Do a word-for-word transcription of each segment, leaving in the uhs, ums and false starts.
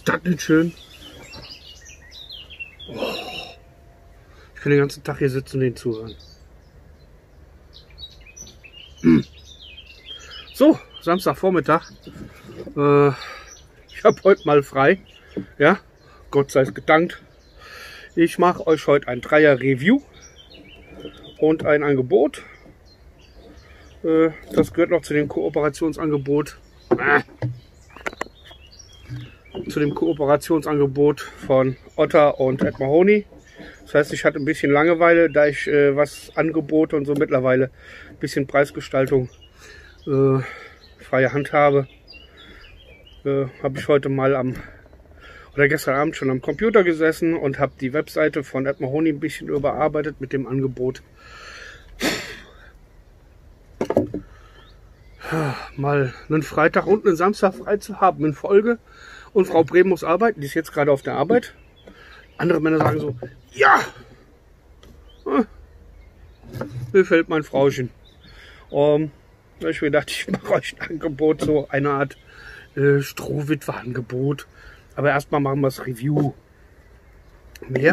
das nicht schön? Oh. Ich kann den ganzen Tag hier sitzen und den zuhören. Hm. So, Samstagvormittag. Äh, ich habe heute mal frei. Ja, Gott sei es gedankt. Ich mache euch heute ein Dreier-Review und ein Angebot. Äh, das gehört noch zu dem Kooperationsangebot. Äh, zu dem Kooperationsangebot von Otter und Ed Mahoney. Das heißt, ich hatte ein bisschen Langeweile, da ich äh, was Angebote und so mittlerweile ein bisschen Preisgestaltung äh, freie Hand habe, äh, habe ich heute mal am oder gestern Abend schon am Computer gesessen und habe die Webseite von Ed Mahoney ein bisschen überarbeitet mit dem Angebot. Mal einen Freitag und einen Samstag frei zu haben in Folge. Und Frau Brehm muss arbeiten, die ist jetzt gerade auf der Arbeit. Andere Männer sagen so, ja, mir fällt mein Frauchen. Um, da habe ich mir gedacht, ich mache euch ein Angebot, so eine Art äh, Strohwitwe-Angebot. Aber erstmal machen wir das Review. Mehr.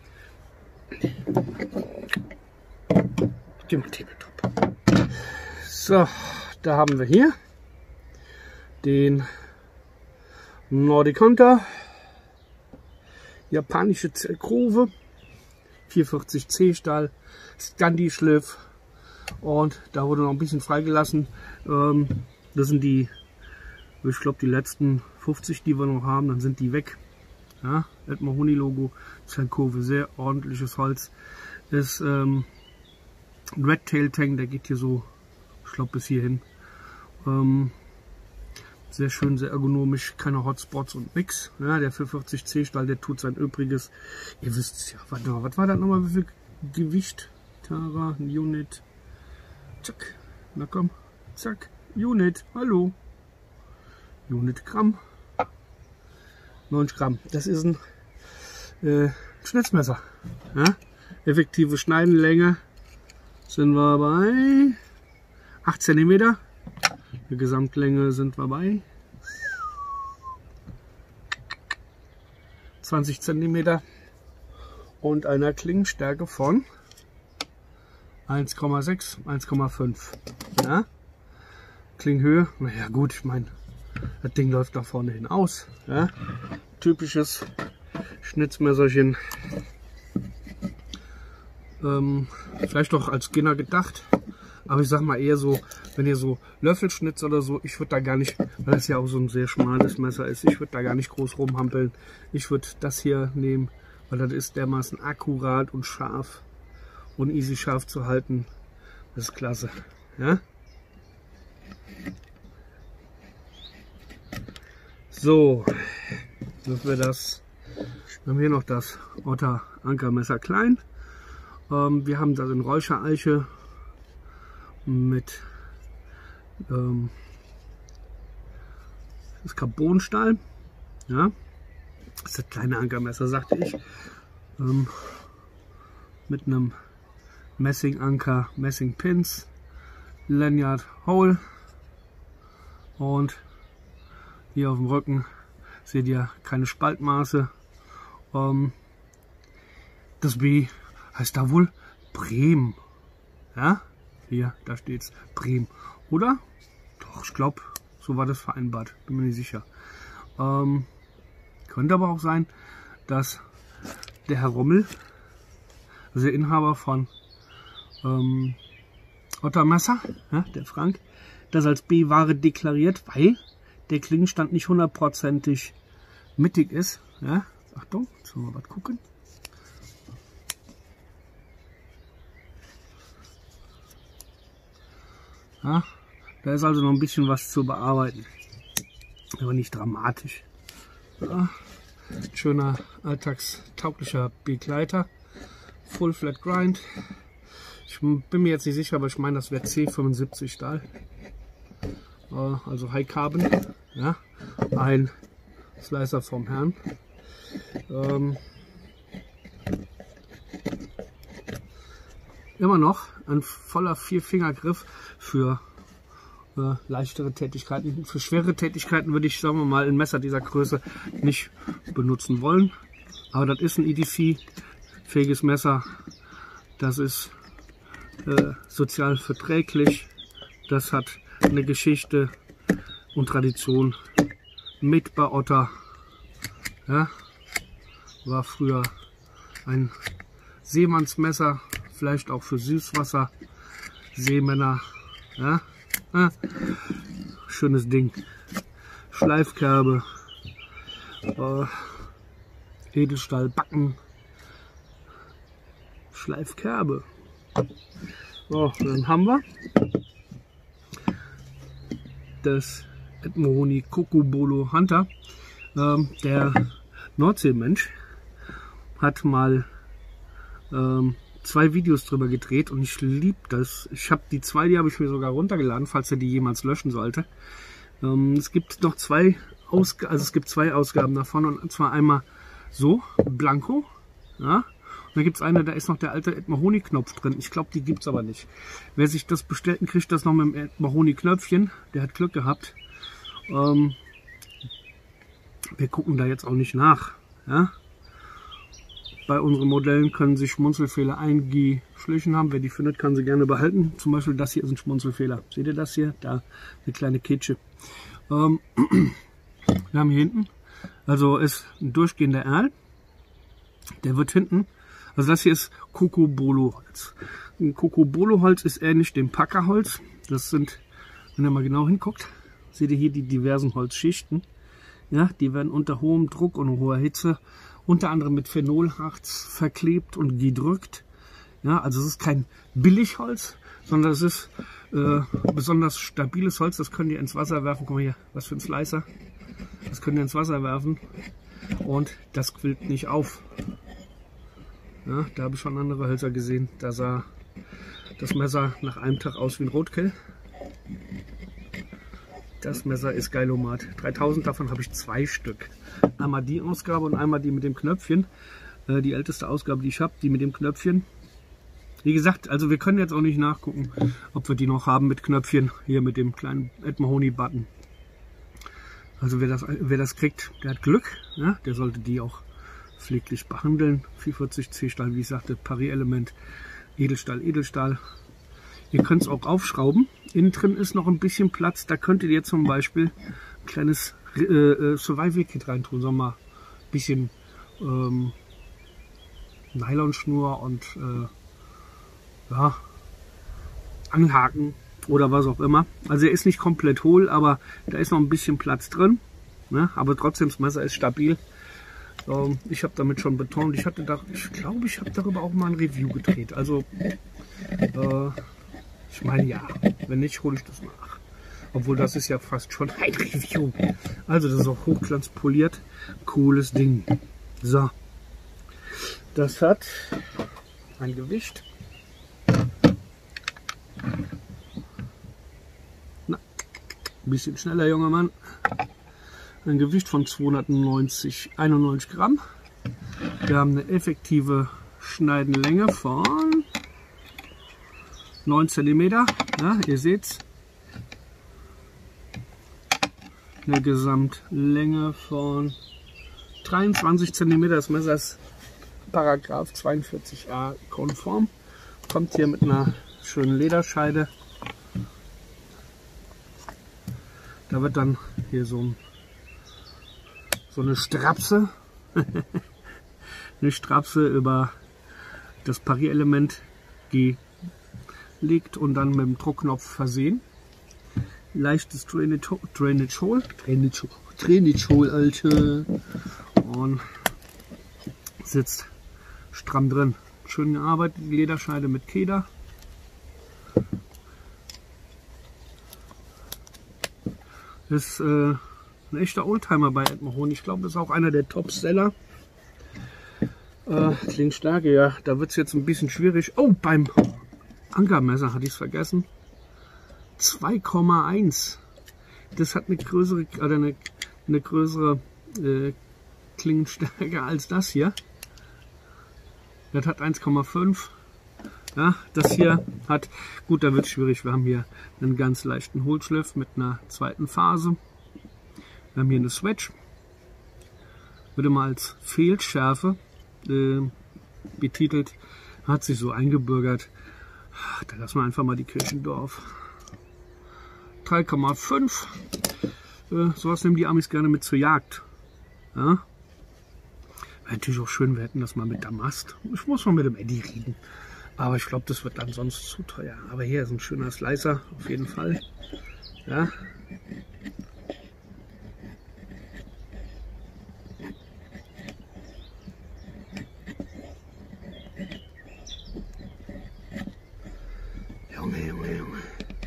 Die mal Tabletop. So, da haben wir hier den Nordic Hunter. Japanische Zellgrove. vierhundertvierzig C Stahl. Scandi-Schliff. Und da wurde noch ein bisschen freigelassen. Ähm, das sind die, ich glaube, die letzten fünfzig, die wir noch haben. Dann sind die weg. Ja, Ed Mahoney Logo. Zellkurve, sehr ordentliches Holz. Ist ähm, ein Red Tail Tank, der geht hier so, ich glaube, bis hierhin. Ähm, sehr schön, sehr ergonomisch, keine Hotspots und nix. Ja, der vierhundertvierzig C Stahl, der tut sein Übriges. Ihr wisst es ja. Warte mal, was war das nochmal? Wie viel Gewicht? Tara, Unit. Zack. Na komm. Zack. Unit. Hallo. Unit Gramm. neunzig Gramm. Das ist ein äh, Schnitzmesser. Ja? Effektive Schneidenlänge sind wir bei acht Zentimeter. Die Gesamtlänge sind wir bei zwanzig Zentimeter und einer Klingenstärke von eins Komma sechs, eins Komma fünf. Ja? Klingenhöhe, naja gut, ich meine, das Ding läuft da vorne hin aus. Ja? Typisches Schnitzmesserchen. Ähm, vielleicht doch als Skinner gedacht. Aber ich sag mal eher so, wenn ihr so Löffelschnitz oder so, ich würde da gar nicht, weil das ja auch so ein sehr schmales Messer ist, ich würde da gar nicht groß rumhampeln. Ich würde das hier nehmen, weil das ist dermaßen akkurat und scharf und easy scharf zu halten. Das ist klasse. Ja? So, dass wir das, wir haben hier noch das Otter Ankermesser klein. Ähm, wir haben das in Räuchereiche mit ähm, das ist Carbonstahl, ja, das ist das kleine Ankermesser, sagte ich, ähm, mit einem Messinganker, Messing Pins, Lanyard Hole und hier auf dem Rücken seht ihr keine Spaltmaße. Ähm, das B heißt da wohl Brehm, ja. Hier, da steht's Brehm. Oder? Doch, ich glaube, so war das vereinbart. Bin mir nicht sicher. Ähm, könnte aber auch sein, dass der Herr Rommel, also der Inhaber von ähm, Ottermesser, ja, der Frank, das als B-Ware deklariert, weil der Klingenstand nicht hundertprozentig mittig ist. Ja? Achtung, jetzt wollen wir was gucken. Ja, da ist also noch ein bisschen was zu bearbeiten, aber nicht dramatisch. Ja, schöner alltagstauglicher Begleiter, Full Flat Grind. Ich bin mir jetzt nicht sicher, aber ich meine, das wäre C fünfundsiebzig Stahl, also High Carbon. Ja, ein Slicer vom Herrn. Ähm, immer noch ein voller Vierfingergriff für äh, leichtere Tätigkeiten. Für schwere Tätigkeiten würde ich, sagen wir mal, ein Messer dieser Größe nicht benutzen wollen. Aber das ist ein E D C-fähiges Messer. Das ist äh, sozial verträglich. Das hat eine Geschichte und Tradition mit bei Otter. Ja, war früher ein Seemannsmesser, vielleicht auch für Süßwasser, Seemänner. Ja, ja. Schönes Ding. Schleifkerbe, äh, Edelstahlbacken, Schleifkerbe. So, dann haben wir das Ed Mahoney Cocobolo Hunter. Ähm, der Nordseemensch hat mal ähm, zwei Videos drüber gedreht und ich liebe das. Ich habe die zwei, die habe ich mir sogar runtergeladen, falls er die jemals löschen sollte. Ähm, es gibt noch zwei Ausgaben, also es gibt zwei Ausgaben davon, und zwar einmal so, Blanco, ja. Und da gibt es eine, da ist noch der alte Ed Mahoney Knopf drin. Ich glaube, die gibt es aber nicht. Wer sich das bestellt, kriegt das noch mit dem Ed Mahoney Knöpfchen. Der hat Glück gehabt. Ähm, wir gucken da jetzt auch nicht nach. Ja? Bei unseren Modellen können sich Schmunzelfehler eingeschlichen haben. Wer die findet, kann sie gerne behalten. Zum Beispiel das hier ist ein Schmunzelfehler. Seht ihr das hier? Da eine kleine Kitsche. Ähm, wir haben hier hinten, also ist ein durchgehender Erl. Der wird hinten, also das hier ist Cocobolo-Holz. Ein Cocobolo-Holz ist ähnlich dem Packerholz. Das sind, wenn ihr mal genau hinguckt, seht ihr hier die diversen Holzschichten. Ja, die werden unter hohem Druck und hoher Hitze unter anderem mit Phenolharz verklebt und gedrückt. Ja, also es ist kein Billigholz, sondern es ist äh, besonders stabiles Holz. Das könnt ihr ins Wasser werfen. Guck mal hier, was für ein Slicer. Das könnt ihr ins Wasser werfen und das quillt nicht auf. Ja, da habe ich schon andere Hölzer gesehen. Da sah das Messer nach einem Tag aus wie ein Rotkehl. Das Messer ist Geilomat. dreitausend davon habe ich zwei Stück. Einmal die Ausgabe und einmal die mit dem Knöpfchen. Äh, die älteste Ausgabe, die ich habe, die mit dem Knöpfchen. Wie gesagt, also wir können jetzt auch nicht nachgucken, ob wir die noch haben mit Knöpfchen. Hier mit dem kleinen Ed Mahoney Button. Also wer das, wer das kriegt, der hat Glück. Ja? Der sollte die auch pfleglich behandeln. vierhundertvierzig C Stahl, wie ich sagte, Pari-Element, Edelstahl, Edelstahl. Ihr könnt es auch aufschrauben. Innen drin ist noch ein bisschen Platz. Da könntet ihr zum Beispiel ein kleines äh, äh, Survival-Kit reintun. Sagen wir mal ein bisschen ähm, Nylonschnur und äh, ja, Anhaken oder was auch immer. Also er ist nicht komplett hohl, aber da ist noch ein bisschen Platz drin. Ne? Aber trotzdem, das Messer ist stabil. Ähm, ich habe damit schon betont. Ich hatte da, ich glaube, ich habe darüber auch mal ein Review gedreht. Also äh, ich meine ja, wenn nicht, hole ich das nach. Obwohl das ist ja fast schon ein Review. Also das ist auch hochglanzpoliert. Cooles Ding. So. Das hat ein Gewicht. Na, ein bisschen schneller, junger Mann. Ein Gewicht von zweihundertneunzig, einundneunzig Gramm. Wir haben eine effektive Schneidenlänge von neun Zentimeter. Ja, ihr seht's. Eine Gesamtlänge von dreiundzwanzig Zentimeter. Das Messer ist Paragraph zweiundvierzig a konform. Kommt hier mit einer schönen Lederscheide. Da wird dann hier so, ein, so eine Strapse, eine Strapse über das Pari-Element gelegt und dann mit dem Druckknopf versehen. Leichtes Drainage Hole, Drainage Hole, Drainage, Drainage Hole, Alter. Und sitzt stramm drin. Schön gearbeitet, die Lederscheide mit Keder. Ist äh, ein echter Oldtimer bei Ed Mahoney. Ich glaube, das ist auch einer der Top-Seller. Äh, Klingstärke, ja, da wird es jetzt ein bisschen schwierig. Oh, beim Ankermesser hatte ich es vergessen. zwei Komma eins. Das hat eine größere, oder eine, eine größere äh, Klingenstärke als das hier. Das hat eins Komma fünf. Ja, das hier hat, gut, da wird es schwierig. Wir haben hier einen ganz leichten Hohlschliff mit einer zweiten Phase. Wir haben hier eine Switch. Würde mal als Fehlschärfe äh, betitelt. Hat sich so eingebürgert. Ach, da lassen wir einfach mal die Kirche im Dorf. drei Komma fünf. Äh, sowas nehmen die Amis gerne mit zur Jagd. Ja? Wäre natürlich auch schön, wir hätten das mal mit Damast. Ich muss mal mit dem Eddie reden. Aber ich glaube, das wird dann sonst zu teuer. Aber hier ist ein schöner Slicer, auf jeden Fall. Ja. Junge, Junge, Junge.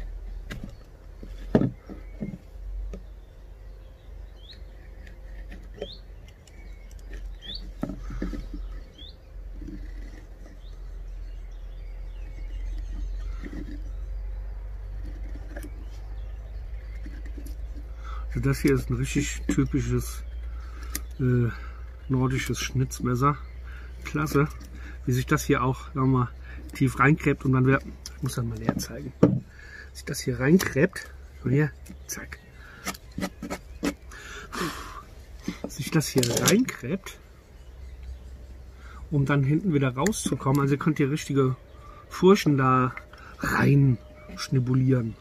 Also das hier ist ein richtig typisches äh, nordisches Schnitzmesser. Klasse, wie sich das hier auch nochmal tief reinkräbt und dann wieder, ich muss das mal näher zeigen, sich das hier reinkräbt und hier, zack, sich das hier reinkräbt, um dann hinten wieder rauszukommen. Also ihr könnt hier richtige Furchen da rein schnibulieren.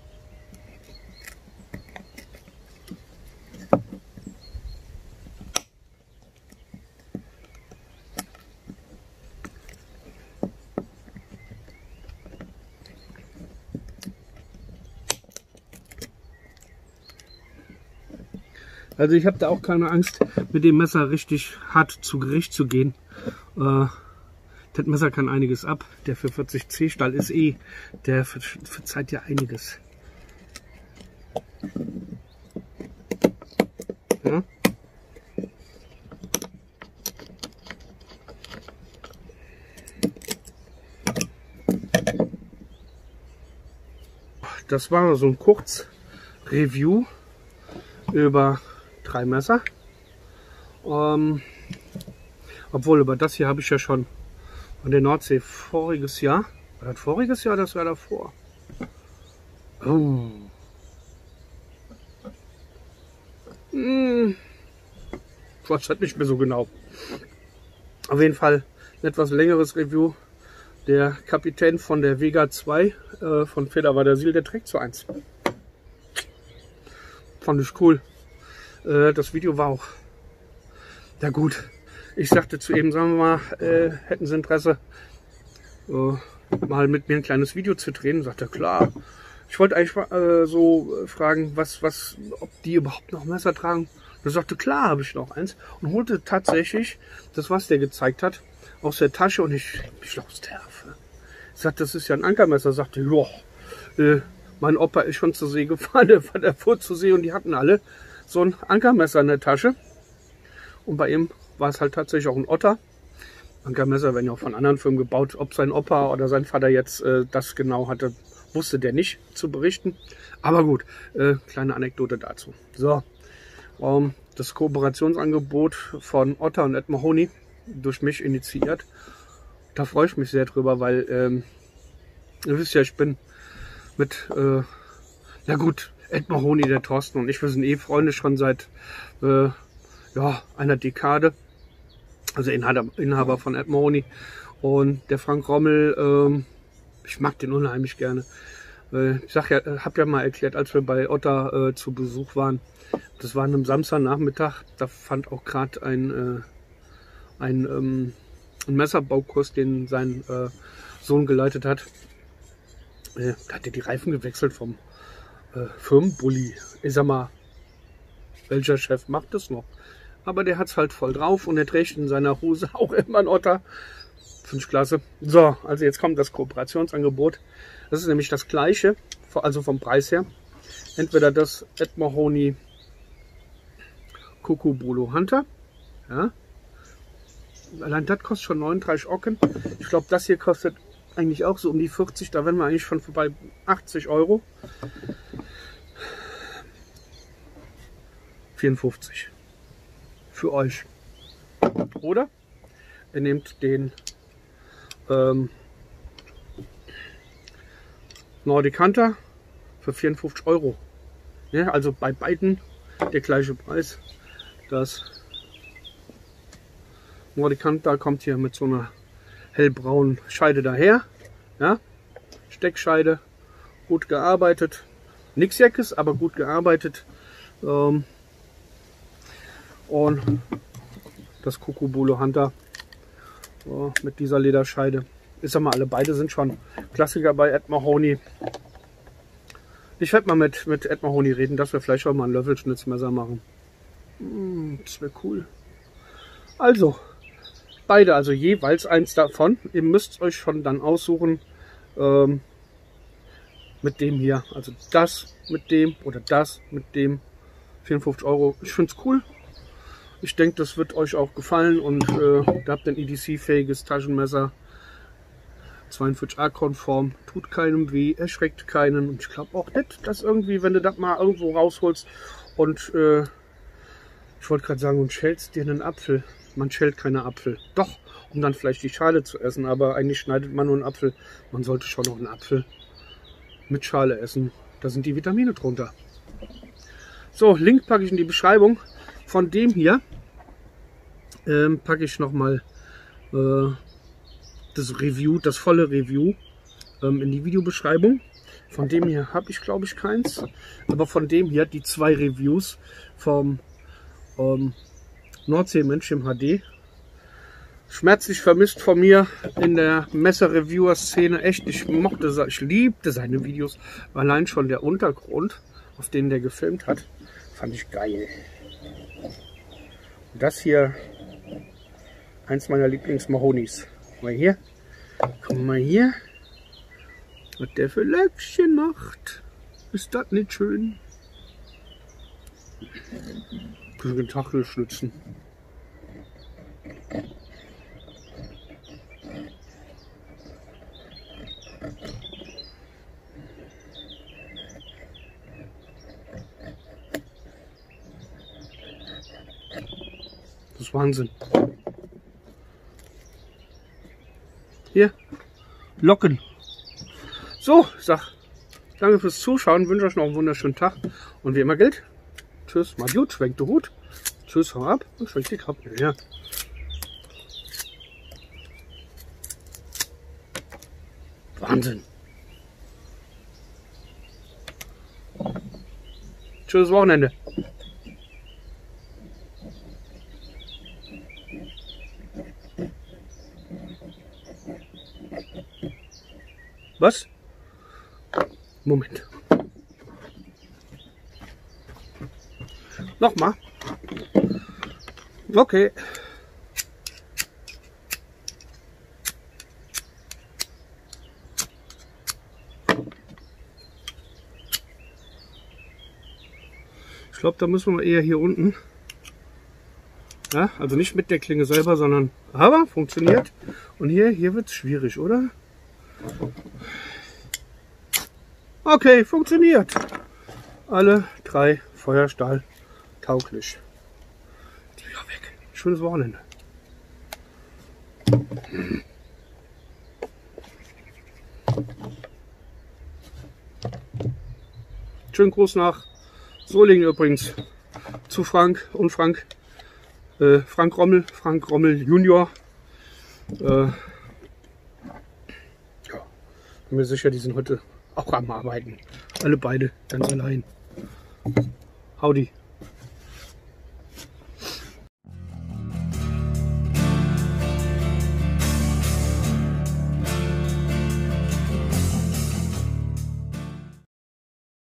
Also ich habe da auch keine Angst, mit dem Messer richtig hart zu Gericht zu gehen. Äh, das Messer kann einiges ab. Der vier vierzig C Stahl ist eh, der ver verzeiht ja einiges. Ja? Das war so ein Kurz-Review über drei Messer. Ähm, obwohl, über das hier habe ich ja schon an der Nordsee voriges Jahr. War das voriges Jahr, das war davor. Oh. Hm. Ich weiß halt nicht mehr so genau. Auf jeden Fall ein etwas längeres Review. Der Kapitän von der Vega zwei äh, von Federwader-Siel, der trägt so eins. Fand ich cool. Äh, das Video war auch, ja gut, ich sagte zu ihm, sagen wir mal, äh, hätten Sie Interesse, äh, mal mit mir ein kleines Video zu drehen? Sagt er, klar. Ich wollte eigentlich äh, so fragen, was, was, ob die überhaupt noch Messer tragen. Er sagte, klar, habe ich noch eins. Und holte tatsächlich das, was der gezeigt hat, aus der Tasche. Und ich, ich aus der Affe. Ich sagte, das ist ja ein Ankermesser. Er sagte, ja, äh, mein Opa ist schon zur See gefahren, der war davor zur See und die hatten alle so ein Ankermesser in der Tasche. Und bei ihm war es halt tatsächlich auch ein Otter. Ankermesser werden ja auch von anderen Firmen gebaut. Ob sein Opa oder sein Vater jetzt äh, das genau hatte, wusste der nicht zu berichten. Aber gut, äh, kleine Anekdote dazu. So, ähm, das Kooperationsangebot von Otter und Ed Mahoney durch mich initiiert. Da freue ich mich sehr drüber, weil ähm, ihr wisst ja, ich bin mit, äh, ja gut, Ed Mahoney, der Thorsten und ich, wir sind eh Freunde schon seit äh, ja, einer Dekade. Also Inhaber, Inhaber von Ed Mahoney. Und der Frank Rommel, ähm, ich mag den unheimlich gerne. Äh, ich sag ja, hab ja mal erklärt, als wir bei Otter äh, zu Besuch waren, das war an einem Samstagnachmittag, da fand auch gerade ein, äh, ein, ähm, ein Messerbaukurs, den sein äh, Sohn geleitet hat. Äh, da hat er die Reifen gewechselt vom äh, Firmenbully. Ich sag mal, welcher Chef macht das noch? Aber der hat es halt voll drauf und er trägt in seiner Hose auch immer einen Otter. Finde ich klasse. So, also jetzt kommt das Kooperationsangebot. Das ist nämlich das gleiche, also vom Preis her. Entweder das Ed Mahoney Kukubolo Hunter. Ja. Allein das kostet schon neununddreißig Ocken. Ich glaube, das hier kostet eigentlich auch so um die vierzig. Da wären wir eigentlich schon vorbei achtzig Euro. vierundfünfzig. Für euch. Oder ihr nehmt den ähm, Nordic Hunter für vierundfünfzig Euro. Ja, also bei beiden der gleiche Preis. Das Nordic Hunter kommt hier mit so einer hellbraunen Scheide daher. Ja, Steckscheide, gut gearbeitet. Nichts Jackes, aber gut gearbeitet. Ähm, und das Kukubolo Hunter äh, mit dieser Lederscheide. Ich sag mal, alle beide sind schon Klassiker bei Ed Mahoney. Ich werde mal mit, mit Ed Mahoney reden, dass wir vielleicht auch mal ein Löffelschnitzmesser machen. Hm, das wäre cool. Also, beide, also jeweils eins davon. Ihr müsst euch schon dann aussuchen, ähm, mit dem hier. Also das mit dem oder das mit dem. vierundfünfzig Euro. Ich finde es cool. Ich denke, das wird euch auch gefallen und äh, ihr habt ein E D C-fähiges Taschenmesser. zweiundvierzig A konform, tut keinem weh, erschreckt keinen. Und ich glaube auch nicht, dass irgendwie, wenn du das mal irgendwo rausholst und äh, ich wollte gerade sagen, und schälst dir einen Apfel. Man schält keine Apfel. Doch, um dann vielleicht die Schale zu essen, aber eigentlich schneidet man nur einen Apfel. Man sollte schon noch einen Apfel mit Schale essen. Da sind die Vitamine drunter. So, Link packe ich in die Beschreibung. Von dem hier ähm, packe ich nochmal äh, das Review, das volle Review ähm, in die Videobeschreibung. Von dem hier habe ich, glaube ich, keins. Aber von dem hier die zwei Reviews vom ähm, Nordsee-Mensch im H D. Schmerzlich vermisst von mir in der Messer-Reviewer-Szene. Echt, ich mochte, ich liebte seine Videos. Allein schon der Untergrund, auf den der gefilmt hat, fand ich geil. Und das hier, eins meiner Lieblings-Mahonis. Guck mal hier, guck mal hier, was der für Löckchen macht. Ist das nicht schön? Für den Tachelschlitzen. Das ist Wahnsinn. Hier, Locken. So, ich sag, danke fürs Zuschauen, wünsche euch noch einen wunderschönen Tag. Und wie immer gilt, tschüss, mal gut, schwenkt den Hut. Tschüss, hau ab und schwenkt die Kappe. Ja. Wahnsinn. Tschüss, Wochenende. Was? Moment. Nochmal. Okay. Ich glaube, da müssen wir eher hier unten. Ja, also nicht mit der Klinge selber, sondern aber funktioniert. Und hier, hier wird es schwierig, oder? Okay, funktioniert. Alle drei Feuerstahl tauglich. Die wieder weg. Schönes Wochenende. Schönen Gruß nach Solingen übrigens zu Frank und Frank. Äh, Frank Rommel, Frank Rommel Junior. Äh, ja, bin mir sicher, die sind heute auch am Arbeiten. Alle beide, ganz allein. Howdy.